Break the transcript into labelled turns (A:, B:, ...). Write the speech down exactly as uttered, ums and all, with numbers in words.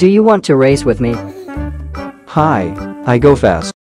A: Do you want to race with me?
B: Hi, I go fast.